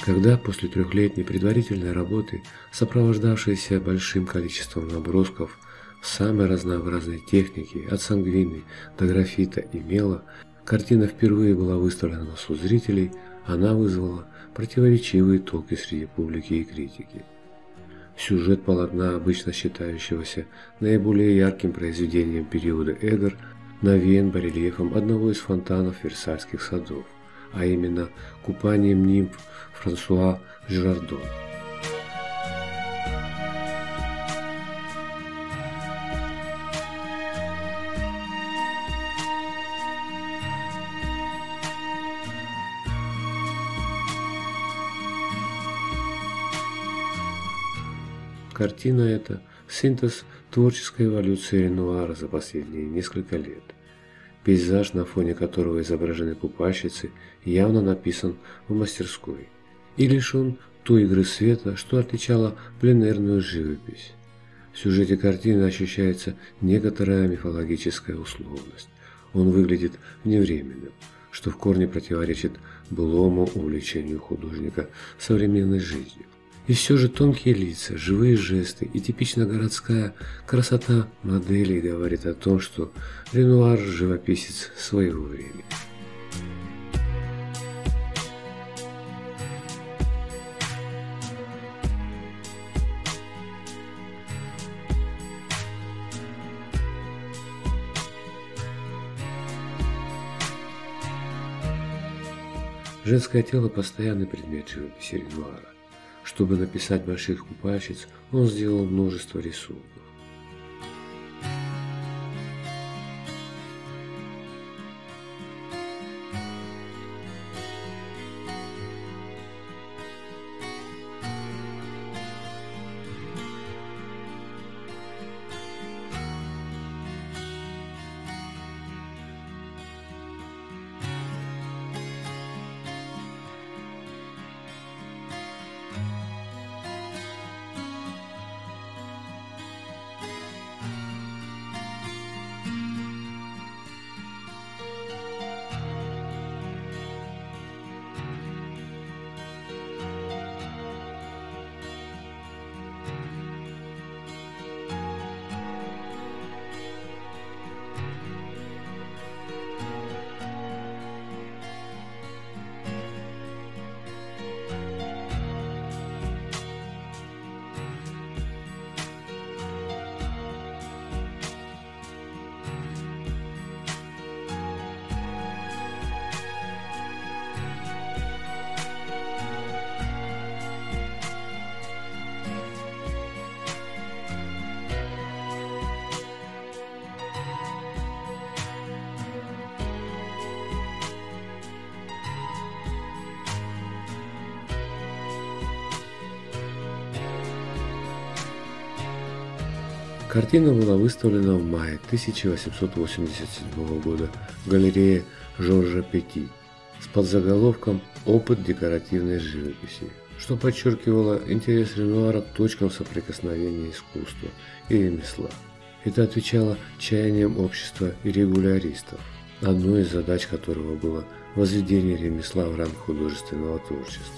Когда после трехлетней предварительной работы, сопровождавшейся большим количеством набросков самой разнообразной техники, от сангвины до графита и мела, картина впервые была выставлена на суд зрителей, она вызвала противоречивые толки среди публики и критики. Сюжет полотна, обычно считающегося наиболее ярким произведением периода Эдер, навеян барельефом одного из фонтанов Версальских садов, а именно купанием нимф Франсуа Жирардон. Картина эта – синтез творческой эволюции Ренуара за последние несколько лет. Пейзаж, на фоне которого изображены купальщицы, явно написан в мастерской и лишен той игры света, что отличала пленэрную живопись. В сюжете картины ощущается некоторая мифологическая условность. Он выглядит вневременным, что в корне противоречит былому увлечению художника современной жизнью. И все же тонкие лица, живые жесты и типично городская красота моделей говорит о том, что Ренуар – живописец своего времени. Женское тело – постоянный предмет живописи Ренуара. Чтобы написать больших купальщиц, он сделал множество рисунков. Картина была выставлена в мае 1887 года в галерее Жоржа Пети с подзаголовком «Опыт декоративной живописи», что подчеркивало интерес Ренуара к точкам соприкосновения искусства и ремесла. Это отвечало чаяниям общества и регуляристов, одной из задач которого было возведение ремесла в ранг художественного творчества.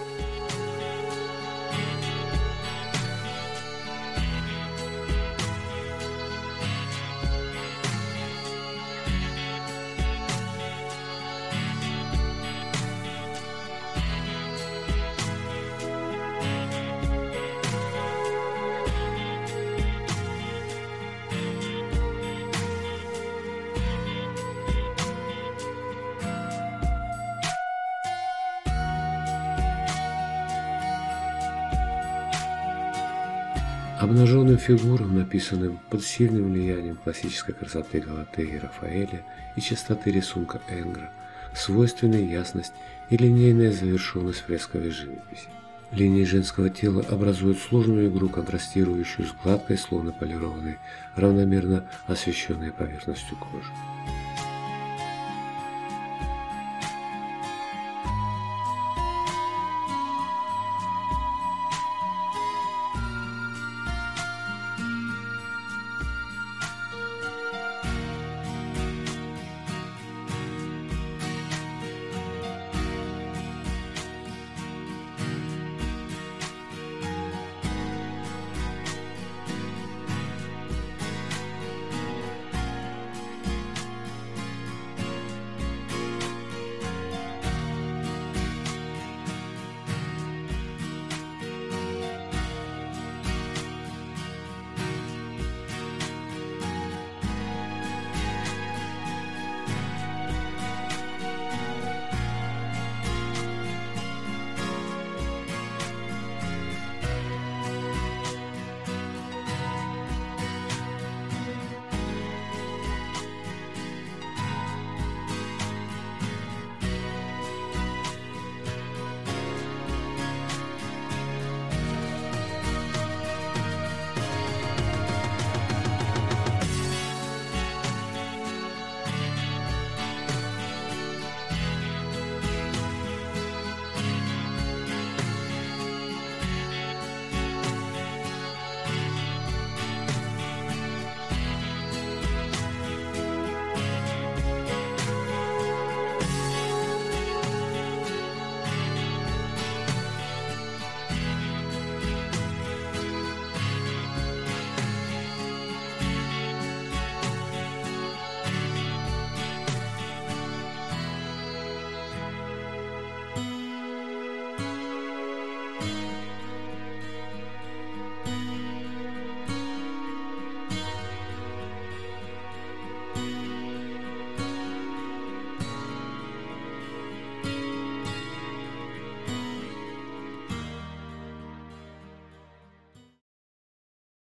Обнаженным фигурам, написанным под сильным влиянием классической красоты Галатеи и Рафаэля и чистоты рисунка Энгра, свойственны ясность и линейная завершенность фресковой живописи. Линии женского тела образуют сложную игру, контрастирующую с гладкой, словно полированной, равномерно освещенной поверхностью кожи.